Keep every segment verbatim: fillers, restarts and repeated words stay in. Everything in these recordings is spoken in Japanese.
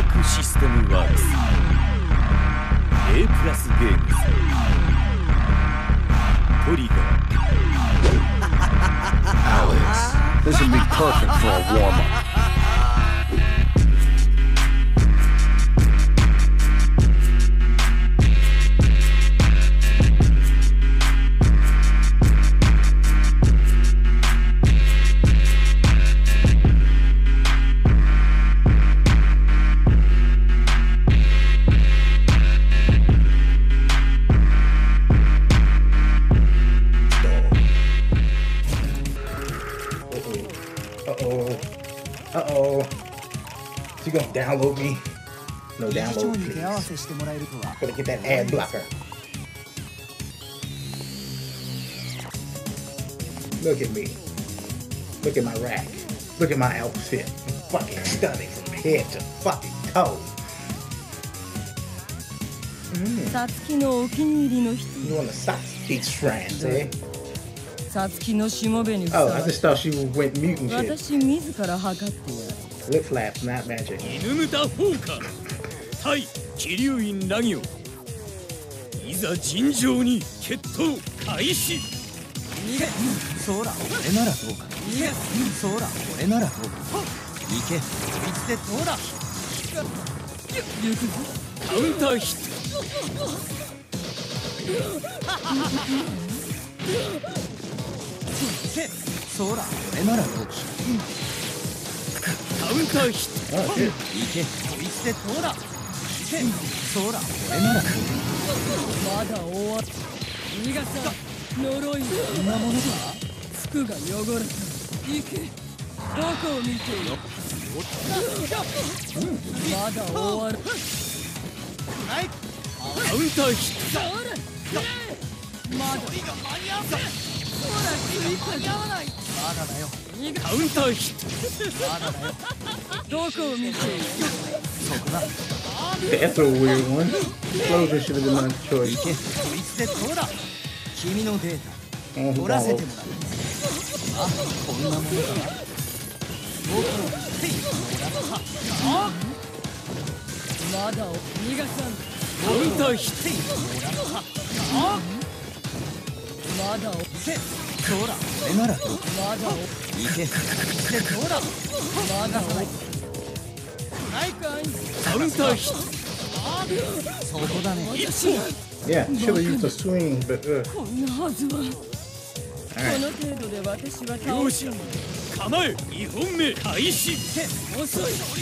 クシステムワークス A プラスゲームズトリガー Alex, this would be perfect for a warm-up. You gonna download me? No download, please. Gotta get that ad blocker. Look at me. Look at my rack. Look at my outfit. I'm fucking stunning from head to fucking toe. Mm. You want a Satsuki friend, eh? Oh, I just thought she went mute and shit. Lip flaps, not magic. 犬ムタフォーカー対気流院ラギオいざ尋常に決闘開始逃げそら俺ならどうか逃げそら俺ならどうか行けいつでどうだ行くぞカウンターヒット行けそら俺ならどうかカウンターヒット行けこいつでどうだ行けそら俺ならまだ終わっ逃がさ呪いそんなものか服が汚れた行けどこを見ているまだ終わるはいカウンターヒットそれまだ間に合わないほら間に合わないまだだよカウンターヒットまだだよどこを見ているそこだ That's a weird one. Closure should have been my choice. 行けこいつでどうだ君のデータ取らせてもらうあこんなものだ僕の手にもらったまだ逃がさんカウンターヒッ手にもらったまだ行けそら俺ならどうかまだ行けこいつでどうだまだないかいトカウンターヒットそこだね Yeah, should have used a swing, but uh. こんなはずはこの程度で私は倒両者す構えにほんめ開始遅い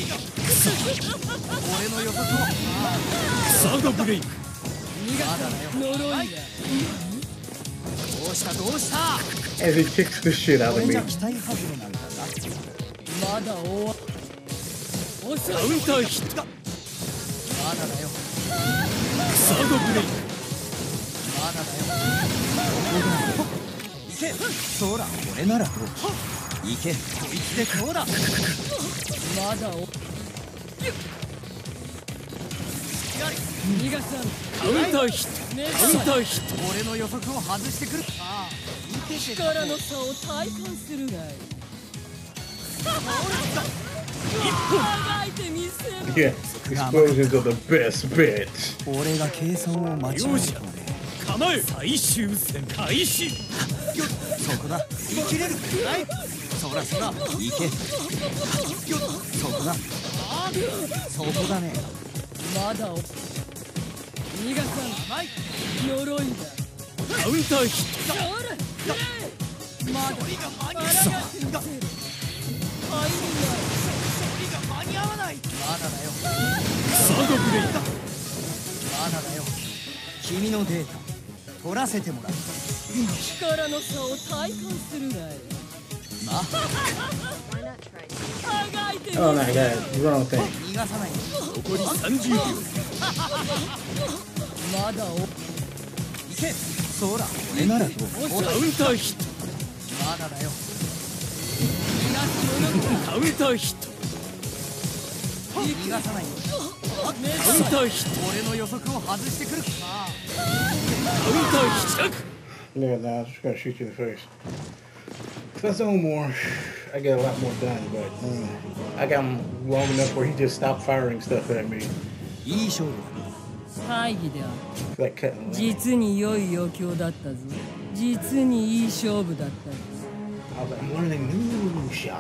俺の予測をサードブレイク逃がさ呪いだどうしたどうした As he kicks the shit out こ of れ me. じゃ期待外れなんだなまだ終わ遅いカウンターヒットまだだよサードブレイクまだだよ行けそら俺ならどう行けこいつでどうだまだお逃がさんカウンターヒットカウンターヒット俺の予測を外してくるああ見てて力の差を体感するがい輝いてみせる Yeah, explosions are the best bit. 俺が計算を間違えた両ね者構え最終戦開始そこだ生きれるはいそらそら行けそこだそこだねまだお逃がさん呪いだカウンターヒッそれまだあらがってみせるタイミングは間に合わないまだだよトサードブレイクまだだよ君のデータ取らせてもらう力の差を体感するがいな輝いてみせる Oh my god, wrong thing. 逃がさない残りさんじゅうびょうまだお行けそら俺ならどうカウンターヒットまだだよカウンターヒット逃がさないカウンターヒット俺の予測を外してくるあカウンターヒット Look at that, I'm just gonna shoot you in the face. If that's no more, I get a lot more done, but mm, I got him long enough where he just stopped firing stuff at me. いい勝負。 大義である。 Like cutting. 実に良い余興だったぞ。実にいい勝負だったぞ。 I was like, I'm learning new shot.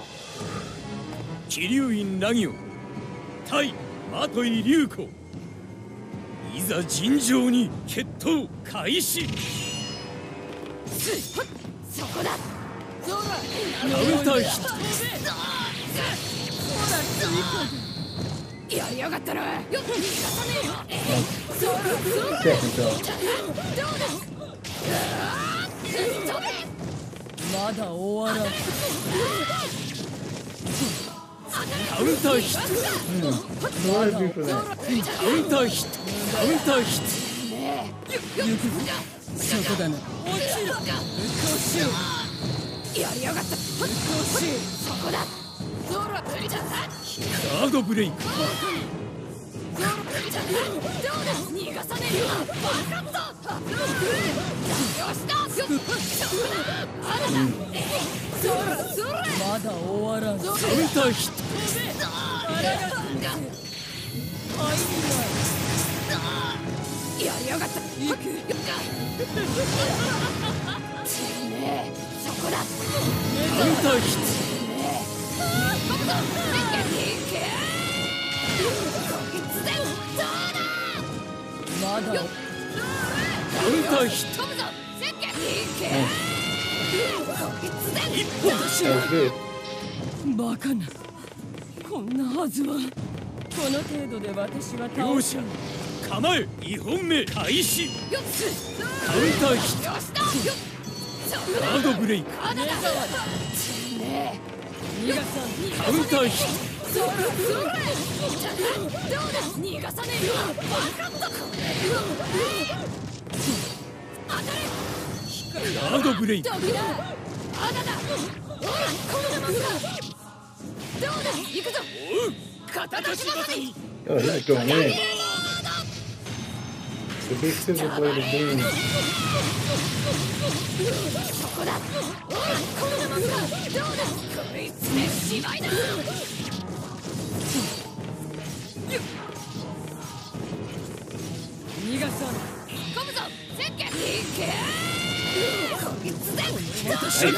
桐生院凪央対的井流子、いざ尋常に決闘開始。 そこだ。 カウンターヒット。 やりやがったな。よっ、逃がさねえよ。 Second though. まだ終わらん。 カウンターヒット。 What did I do for that? カウンターヒット。カウンターヒット。 行くぞ。そこだな。落ちろ。うっとうしい。やりやがった。うっとうしい。そこだ。ゾロ無理だ。 ガードブレイク。 ゾロ無理だ。どうだ。逃がさねえよ。バカぞ。よしだ。そこだ。まだだ。ゾロゾロ。まだ終わらん。 カウンターヒット。 やりやがった。行く。てめえ、そこだ。 カウンターヒット。 まだ。 カウンターヒット。一本。 That was good. バカな。こんなはずは。この程度で私は倒両す。 者構えにほんめ開始。カウンターヒット。ガードブレイク。カウンターヒット。ガードブレイク。 Oh, he's going in. The big scissor blade of doom. Hey.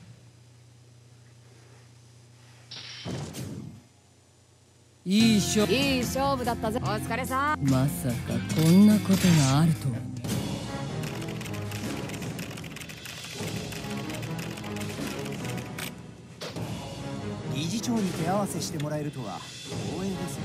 いい勝負。 いい勝負だったぜ。お疲れさん。 まさかこんなことがあるとはね。 理事長に手合わせしてもらえるとは光栄ですよ。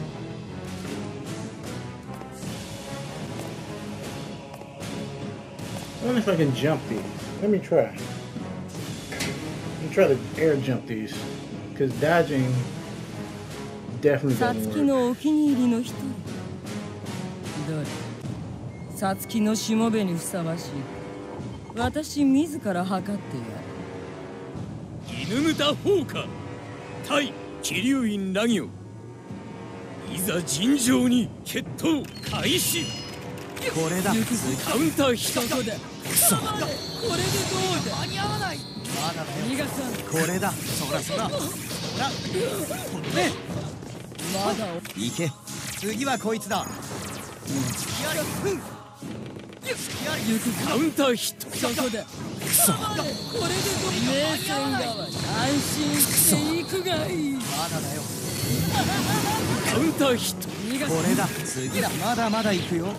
I wonder if I can jump these. Let me try. Let me try to air jump these. Because dodging definitely さ doesn't つき work. のお気に入りの一人。どれ。さつきのしもべにふさわしい。私自ら測ってやる。 犬牟田砲火対桐生院凪央、いざ尋常に決闘開始。 これだ。 カウンターヒット。 ここで。くそ。これでどうだ。間に合わない。 まだだよ。 逃がさん。 これだ。そらそら。ほら。ね。 まだ。 行け。次はこいつだ。 カウンターヒット。 そこで。くそ。これでどうだ。名船側に安心していくがいい。 まだだよ。 カウンターヒット。 これだ。次だ。まだまだ行くよ。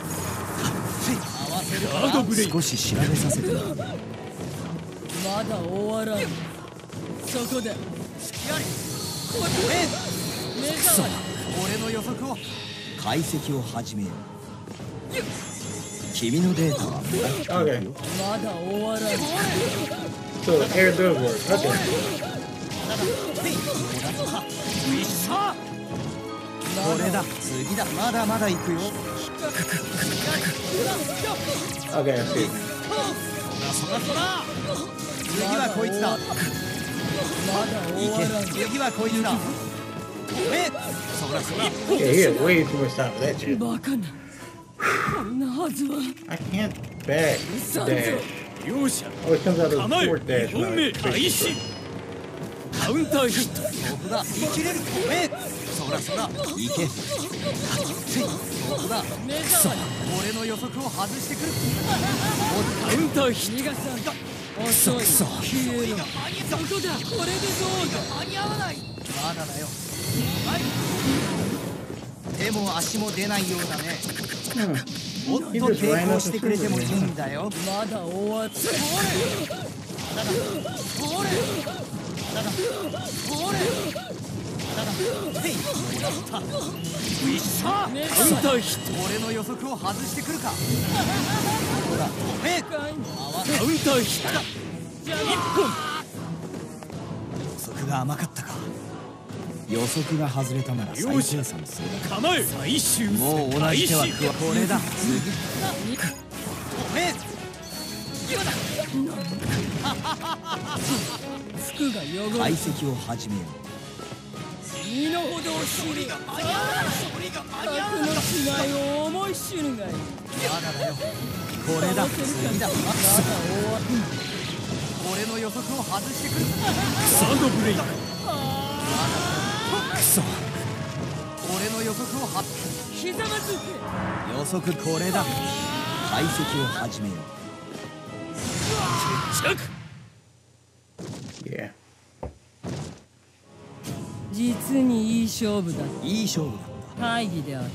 ガードブレイク。 少し調べさせて。 まだ終わらん。そこで。これ。目障り。 俺の予測を解析を始めよう。君のデータは Okay. まだ終わらん。 So air does work. Okay. これだ。次だ。まだまだ行くよ。 Okay, I see. 次はこいつだ。 まだ終わらん。 次はこいつだ。え、そらそら。 Yeah, he has way too much time for that shit. バカな。こんなはずは。 I can't back dash. 両者 Always comes out of the 構え fourth dash. にほんめ開始。 カウンターヒット。 僕だ生きれるえそらそら行け僕だくそ俺の予測を外してくるカウンターヒット。 逃がさんくそくそ消えろどこだこれでどうだ間に合わないまだだよ手も足も出ないようだねもっと抵抗してくれてもいいんだよまだ終わってほれだだほれだだほれだだへいもらったウィッシャーカウンターヒット。 俺の予測を外してくるかほらえカウンターヒット。一本。 予測が甘かったか予測が外れたなら再生産するだ構え最終戦もう同じ手は食わこれだ次え今だ服が汚れ解析を始めよう身の程を知り格の違いを思い知るがいいまだだよこれだ次だまだ終わる俺の予測を外してくるサードブレイク。 クソ俺の予測をはひざまずけ予測これだ解析を始めよう着。 Yeah. 実にいい勝負だいい勝負だった大義である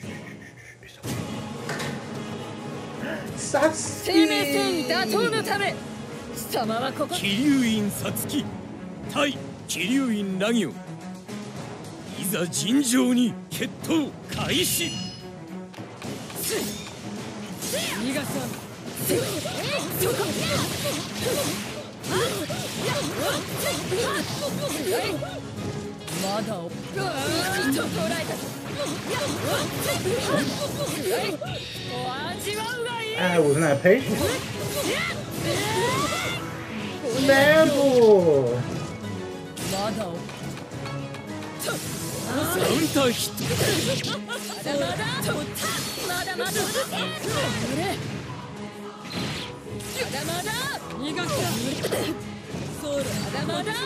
生命線打倒のため貴様はここ桐生院さつき対桐生院ナギオ、いざ尋常に決闘開始。 逃がさんまだお I was not patient. Level. まだおカウンターヒット。 まだまだまだまだまだまだ逃がさそうだまだまだ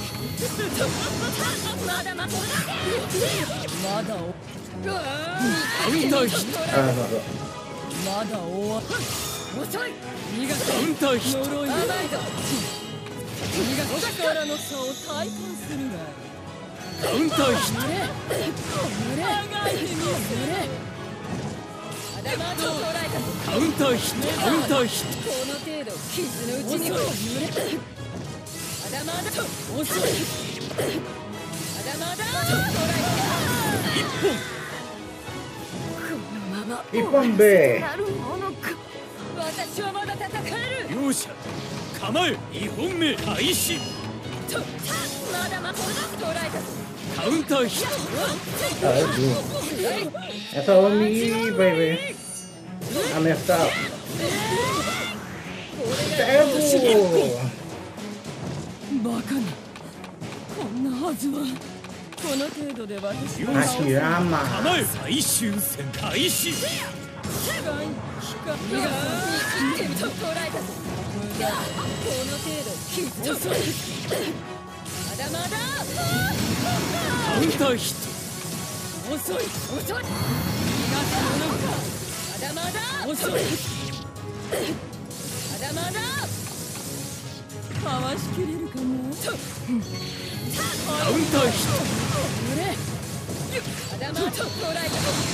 まだまだまだおカウンターヒット。 Ah, no, no. まだ終わ遅い逃がさカウンターヒット。 呪い甘いぞ逃がさ力の差を体感するがカウンターヒット。 あがいてみるまだまだ捉えたカウンターヒット。カウンターヒット。 この程度傷のうちにまだまだ遅いまだまだ捉え一本。 たこのまま一本べ。 なるものか私はまだ戦える両者構えにほんめ開始。 とまだまだ捉えたカウンターヒット。 Oh, that's good. That's all me, baby. I messed up. Devil. バカなこんなはずはこの程度で私両は者 Akirama. 構え最終戦開始。 光光逃がさんと捉えたこの程度傷遅いまだまだカウンターヒッ遅い遅い逃がすものかまだまだ遅いまだまだかわしきれるかなト。カウンターヒッまだまだ捉え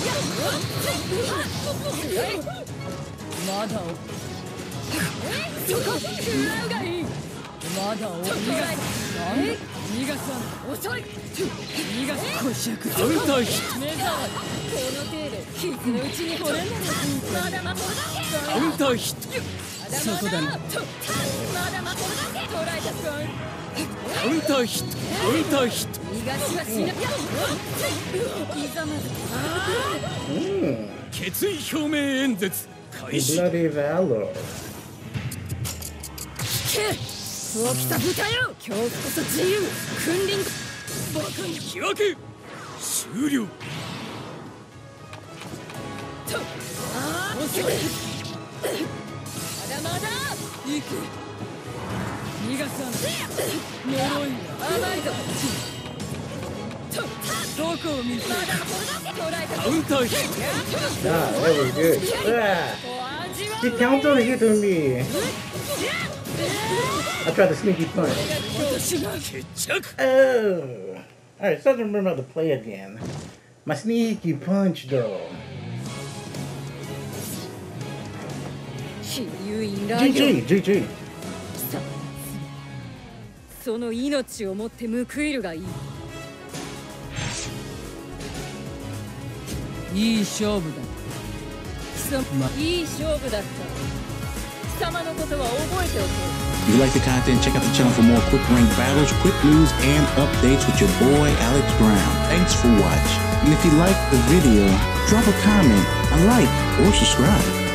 まだおたそこ食らうがいいまだお逃がさえ逃がさ遅い逃がすこしゃくト。カウンターヒッ目障りこの程度傷のうちにこれまだまだト。カウンターヒット。 そこだなまだまだ捉えたカウンターヒット。カウンターヒット。 逃がしはしないいざまず Mm. 決意表明演説開始。 Bloody Valor. 服を着た豚よ恐怖こそ自由君臨バカに引き分け終了。 ああ遅いまだまだ行く逃逃がさない呪いは甘いぞどこを見せるカウンターヒッ Ah, that was good. Ah, she counts on the hit on me. I tried the sneaky punch. ト決着 Oh. Alright, so I don't remember how to play again. My sneaky punch, though. 気流院ライオン G G, G G. その命をもって報いるがいいいい勝負だ貴様いい勝負だった貴様のことは覚えておこう If you like the content, check out the channel for more quick ranked battles, quick news, and updates with your boy Alex Brown. Thanks for watching. And if you liked the video, drop a comment, a like, or subscribe.